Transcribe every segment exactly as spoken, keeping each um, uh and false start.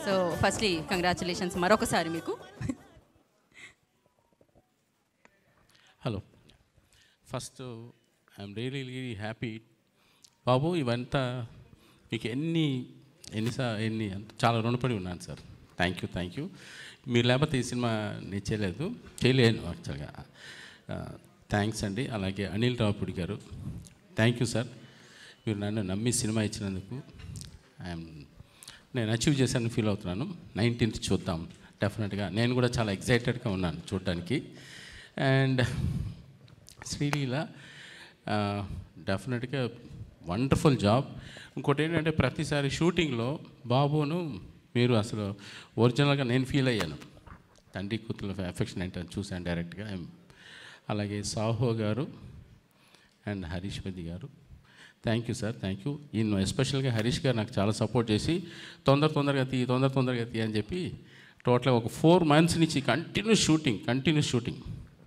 So firstly congratulations మరొకసారి మీకు. Hello, first I'm really really happy బాబు. ఇవంతా మీకు ఎన్ని ఎన్నిసా ఎన్ని చాలా రుణపడి ఉన్నాను sir. Thank you thank you. మీరు లేకపోతే ఈ సినిమా నేను చేయలేదు చేయలేను యాక్చువల్గా. థ్యాంక్స్ అండి. అలాగే అనిల్ రావుపూడి గారు థ్యాంక్ యూ సార్. మీరు నన్ను నమ్మి సినిమా ఇచ్చినందుకు ఐఎమ్ నేను అచీవ్ చేశాను ఫీల్ అవుతున్నాను. నైన్టీన్త్ చూద్దాం డెఫినెట్గా. నేను కూడా చాలా ఎక్సైటెడ్గా ఉన్నాను చూడటానికి. అండ్ శ్రీలీల డెఫినెట్గా వండర్ఫుల్ జాబ్. ఇంకోటి ఏంటంటే ప్రతిసారి షూటింగ్లో బాబును మీరు అసలు ఒరిజినల్గా నేను ఫీల్ అయ్యాను. తండ్రి కూతురు ఎఫెక్షన్ ఏంటని చూశాను డైరెక్ట్గా. అలాగే సాహో గారు and Harish Peddi garu thank you sir. Thank you. ఈయన ఎస్పెషల్గా హరీష్ గారు నాకు చాలా సపోర్ట్ చేసి తొందర తొందరగా తీ తొందర తొందరగా తీ అని చెప్పి టోటల్గా ఒక ఫోర్ మంత్స్ నుంచి కంటిన్యూస్ షూటింగ్ కంటిన్యూస్ షూటింగ్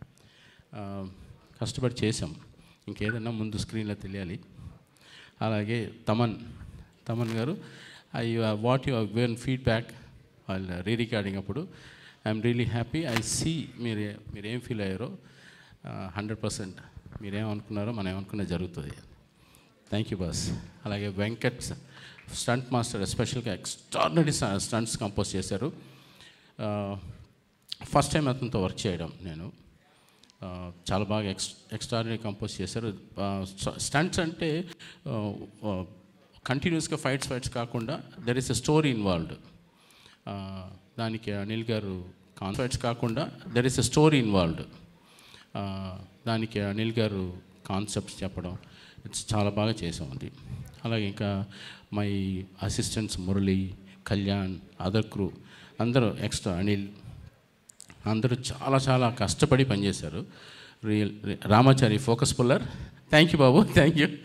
కష్టపడి చేసాం. ఇంకేదన్నా ముందు స్క్రీన్లో తెలియాలి. అలాగే Thaman Thaman garu I what you given feedback వాళ్ళ రీ రికార్డింగ్ అప్పుడు I'm really happy. I see మీరు మీరు ఏం ఫీల్ అయ్యారో హండ్రెడ్ పర్సెంట్ మీరేమనుకున్నారో మనం ఏమనుకున్నా జరుగుతుంది. Thank you boss. అలాగే వెంకట్ స్టంట్ మాస్టర్ ఎస్పెషల్గా ఎక్స్ట్రాడినరీ స్టంట్స్ కంపోజ్ చేశారు. ఫస్ట్ టైం అతనితో వర్క్ చేయడం నేను. చాలా బాగా ఎక్స్ ఎక్స్ట్రాడినరీ కంపోజ్ చేశారు. స్టంట్స్ అంటే కంటిన్యూస్గా ఫైట్స్ ఫైట్స్ కాకుండా there is a story involved. దానికి అనిల్ గారు కాన్ఫైట్స్ కాకుండా there is a story involved. దానికి అనిల్ గారు కాన్సెప్ట్స్ చెప్పడం ఇట్స్ చాలా బాగా చేసాం అది. అలాగే ఇంకా my assistants Murali, Kalyan, other crew అందరూ ఎక్స్ట్రా అనిల్ అందరూ చాలా చాలా కష్టపడి పనిచేశారు. Real Ramachari focus puller thank you బాబు థ్యాంక్ యూ.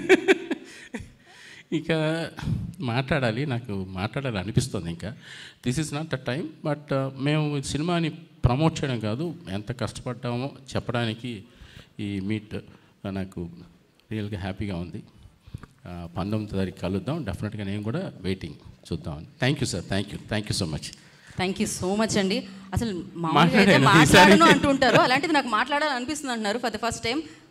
ఇక మాట్లాడాలి, నాకు మాట్లాడాలి అనిపిస్తుంది. ఇంకా this is not the time. But మేము సినిమాని ప్రమోట్ చేయడం కాదు, ఎంత కష్టపడ్డామో చెప్పడానికి ఈ మీట్ నాకు రియల్గా హ్యాపీగా ఉంది. పంతొమ్మిది తారీఖు కలుద్దాం డెఫినెట్గా. నేను కూడా వెయిటింగ్ చూద్దాం. Thank you sir. Thank you thank you so much. Thank you so much అండి. అసలు మాట్లాడను అంటుంటారు, అలాంటిది నాకు మాట్లాడాలనిపిస్తుంది అంటున్నారు ఫర్ ద ఫస్ట్ టైం.